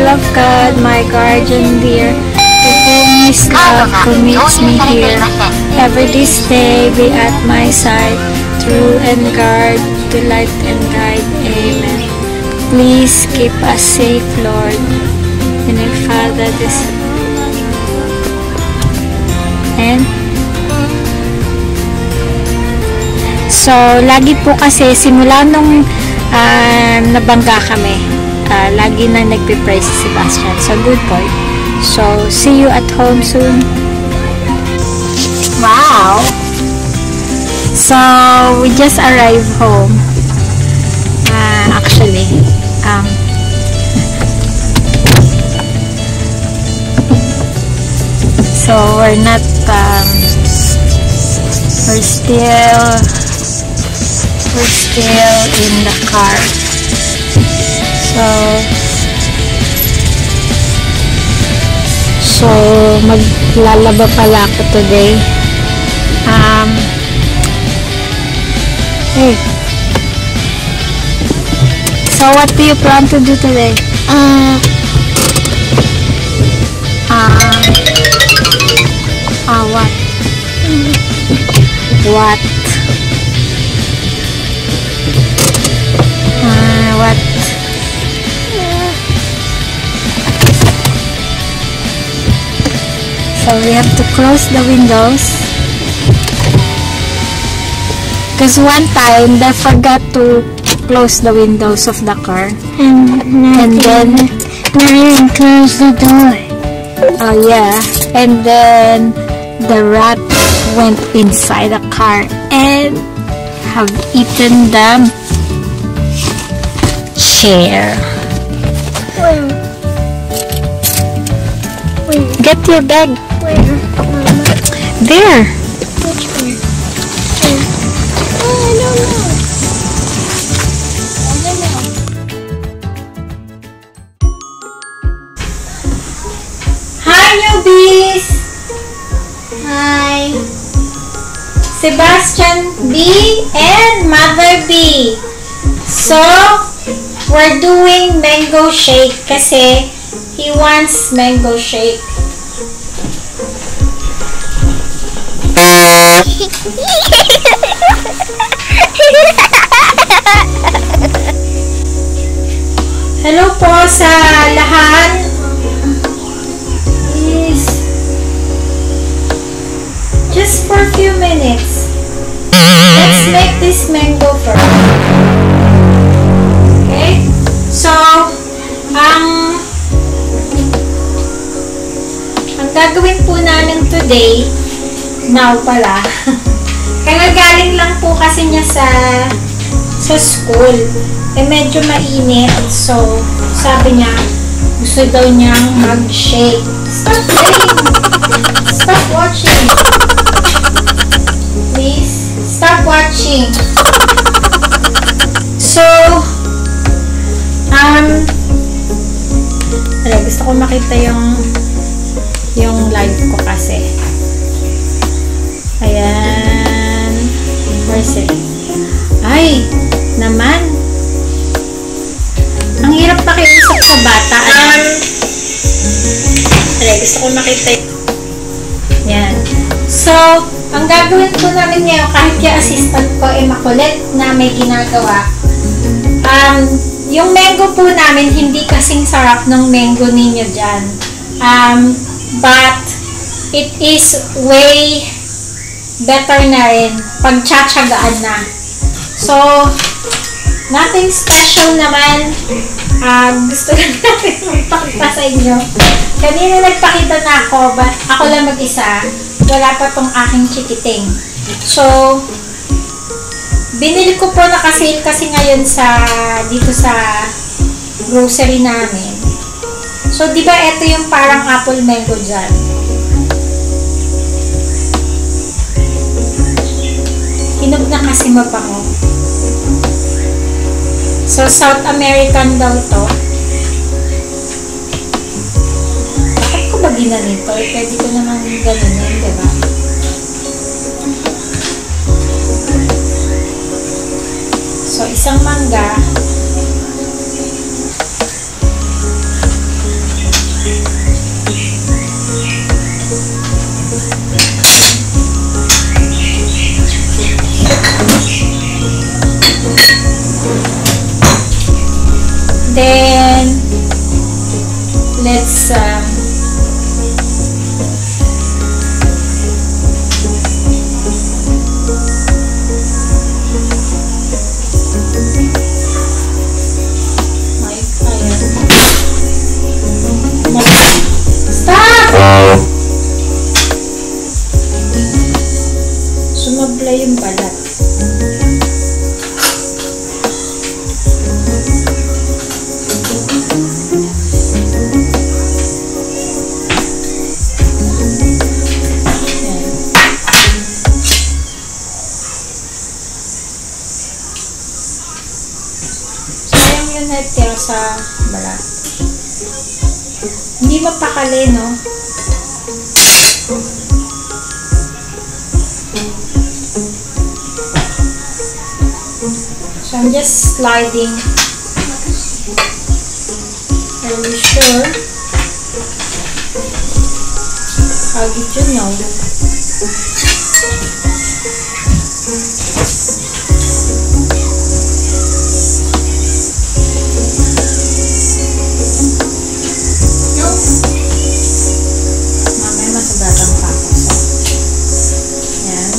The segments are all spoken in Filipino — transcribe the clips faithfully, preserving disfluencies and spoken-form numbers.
of God, my guardian dear, to whom His love commits me here. Ever this day be at my side, true and guard, to light and guide. Amen. Please keep us safe, Lord. And I Father this and so lagi po kasi simula nung uh, nabangga kami, uh, lagi na nagpe-pray si Sebastian. So good boy. So see you at home soon. Wow. So we just arrived home. Uh, actually, um, so we're not, um, we're still, we're still in the car. So, so maglalaba pala ako today. Um, hey. So what do you plan to do today? Uh, uh, uh what? What? Uh, what? So we have to close the windows. Because one time they forgot to close the windows of the car, and, and then not even close the door. Oh yeah, and then the rat went inside the car and have eaten the chair. Where? Where? Get your bag. Where, Mama? There. Which one? Where? Oh, I don't know. Hi, newbies! Hi. Sebastian B and Mother B. So, we're doing mango shake kasi he wants mango shake. Hello po sa lahat. Please. Just for a few minutes. Let's make this mango first. Okay? So, ang ang gagawin po namin today, now pala, kaya galing lang po kasi niya sa sa school. Eh, medyo mainit. So, sabi niya, gusto daw niyang mag-shake. Stop playing! Stop watching! Please, stop watching. So, um, ala, gusto ko makita yung yung live ko kasi. Ayan. Where's it? Ay, naman. Ang hirap pakiusap sa bata. Um, ala, gusto ko makita yung yan. So, ang gagawin po namin ngayon, kahit yung assistant ko ay makulit na may ginagawa, um, yung mango po namin, hindi kasing sarap ng mango ninyo dyan. Um, but, it is way better na rin pag tsatsagaan na. So, nothing special naman. Um, gusto lang natin magpakita sa inyo. Kanina nagpakita na ako, but ako lang mag-isa. Wala pa tong aking chikiting. So, binili ko po naka-sale kasi ngayon sa, dito sa grocery namin. So, di ba ito yung parang apple mango dyan? Hinog na kasi mabango. So, South American daw to. Bakit ko ba ginanito? Eh, pwede ko naman ganunin, diba? So, isang mangga. Then, let's um, stop! Sumabla yung balat. Sayang yung natira sa balat. Hindi mapakali, no? So, I'm just sliding. Are you sure? How did you know? Mamaya masagatan pa ako. So, yan.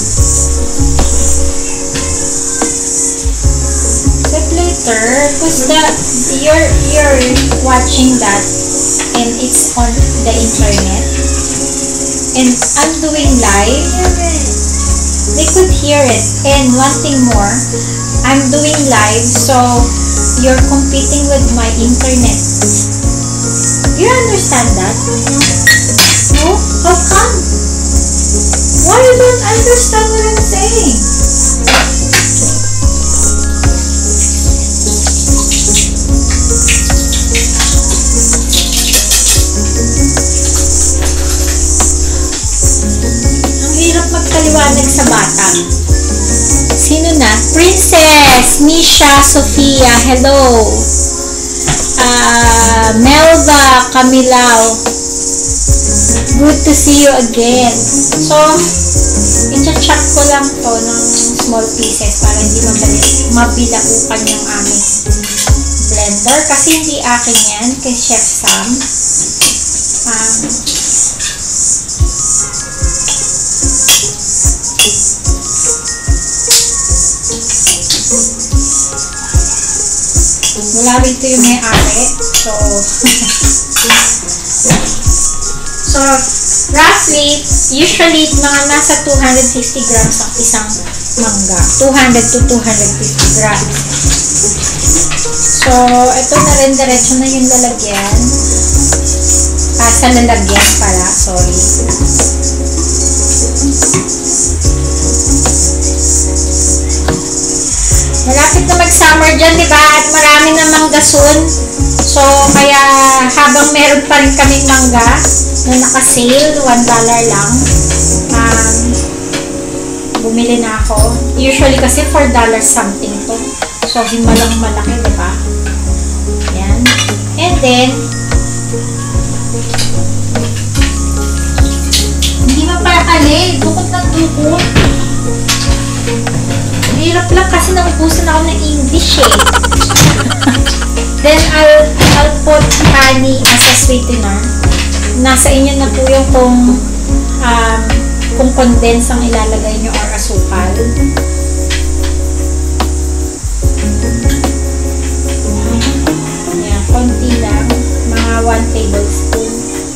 But later, because the you're you're watching that and it's on the internet and I'm doing live, they could hear it. And one thing more, I'm doing live, so you're competing with my internet. Do you understand that? No? How come? Why you don't understand what I'm saying? Magpaliwanag sa bata. Sino na? Princess Misha Sofia, hello. Uh, Melva Camilao, good to see you again. So, i-chop ko lang to ng small pieces para hindi mabilaukan yung aming blender. Kasi hindi akin yan, kay Chef Sam. Um, Wala rito yung may-ari. So, so, roughly, usually, mga nasa two hundred fifty grams ang isang mangga. two hundred to two hundred fifty grams. So, ito na rin, diretso na yung lalagyan. Ah, sa lalagyan pala, sorry. Malapit na mag-summer dyan, di ba? At marami na mangga soon. So, kaya habang meron pa rin kaming mangga na naka-sale, one dollar lang, um, bumili na ako. Usually kasi four dollars something to. So, himalang malaki, di ba? Yan. And then, hindi mapakali. Dukot ng dukot. Hirap lang kasi naubusan ako ng English eh. Then, I'll, I'll put honey as a sweetener. Nasa inyo na po yung kung, um, kung condense ang ilalagay nyo or asukal. Yan, konti lang. Mga one tablespoon.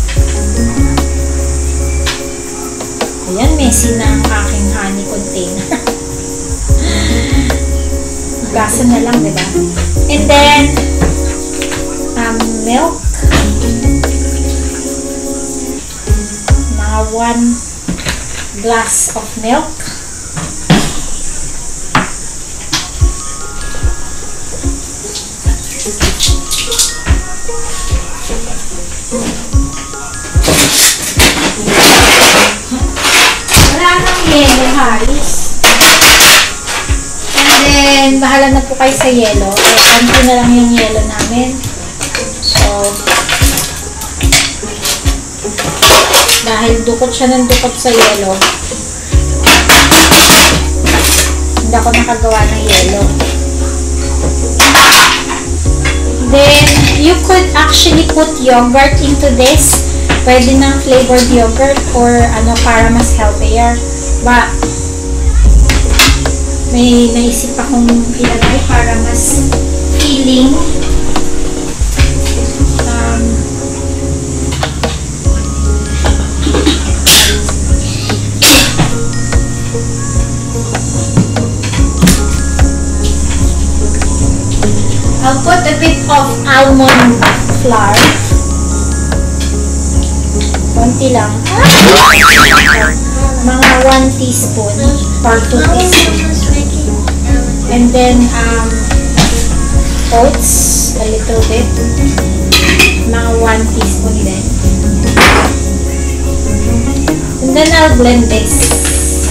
Ayan, messy na ang aking honey container. Gasa na lang, diba? And then, um, milk. Mga one glass of milk. Wala nang yelo, halos. And bahala na po kayo sa yelo. So, konti na lang yung yelo namin. So, dahil dukot siya ng dukot sa yelo, hindi ako nakagawa ng yelo. you could actually put yogurt into this. Pwede ng flavored yogurt or ano para mas healthier. But, may naisip akong ilagay para mas feeling. Um, I'll put a bit of almond flour. Konti lang. Mga one teaspoon or two teaspoons. And then, um, oats, a little bit. Mga one teaspoon din. And then I'll blend this.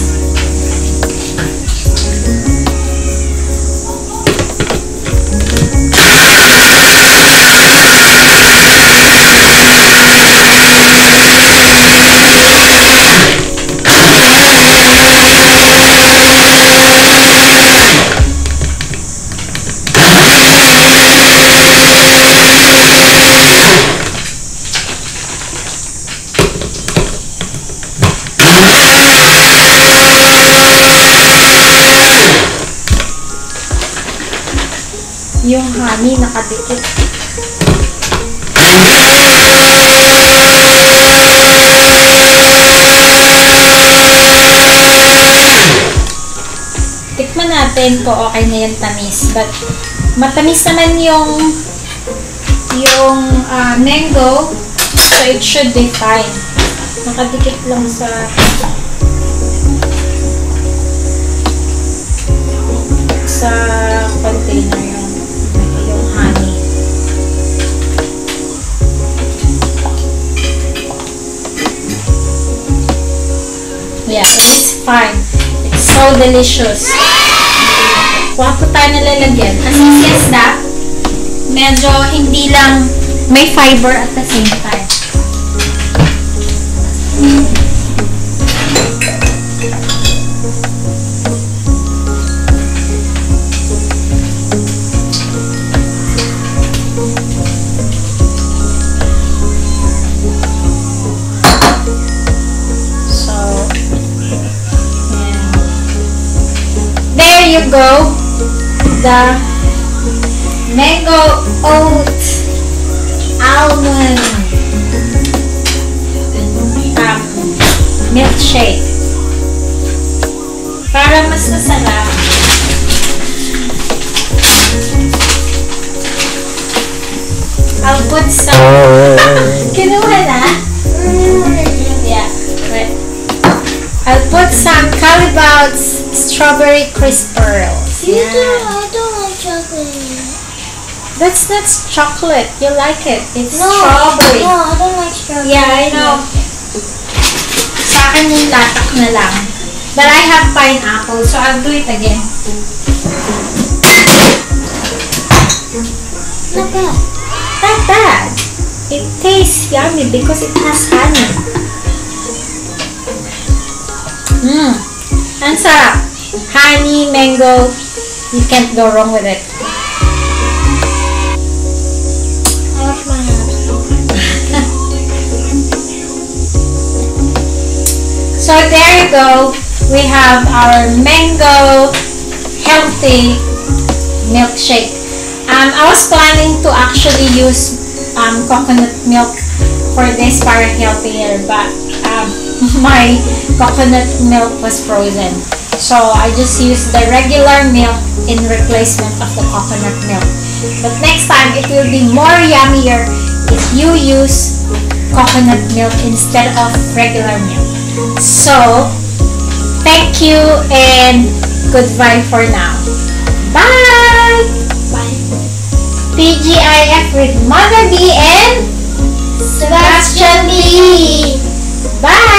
Yung honey nakadikit. Tikman natin kung okay na yung tamis. But, matamis naman yung yung uh, mango. So, it should be fine. Nakadikit lang sa sa container yung yung honey. Yeah, it's fine. It's so delicious. Wala po tayo nalalagyan. As easy as that. Medyo hindi lang may fiber at the same time. There you go, the mango oat almond um, milkshake. Para mas masarap, I'll put some kinuha na? Yeah, right. I'll put some Calibout's strawberry crisp pearls. You Yeah. do, I don't like chocolate. That's not chocolate. You like it. It's No, strawberry. no, I don't like strawberry. Yeah, I know. Sa akin yung latak na lang. But I have pineapple, so I'll do it again. Not bad. Not bad. It tastes yummy because it has honey. Mmm. Ang sarap. Honey, mango. You can't go wrong with it. I wash my hands. So there you go. We have our mango healthy milkshake. Um, I was planning to actually use um, coconut milk for this para healthier, but um, my coconut milk was frozen. So I just used the regular milk in replacement of the coconut milk. But next time, it will be more yummier if you use coconut milk instead of regular milk. So, thank you and goodbye for now. Bye! Bye. T G I F with Mother B and Sebastian B. Bye!